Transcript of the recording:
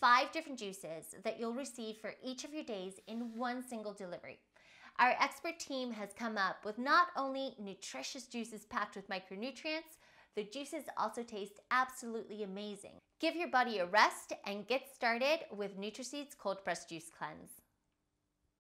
5 different juices that you'll receive for each of your days in one single delivery. Our expert team has come up with not only nutritious juices packed with micronutrients, the juices also taste absolutely amazing. Give your body a rest and get started with Nutriseed's Cold Pressed Juice Cleanse.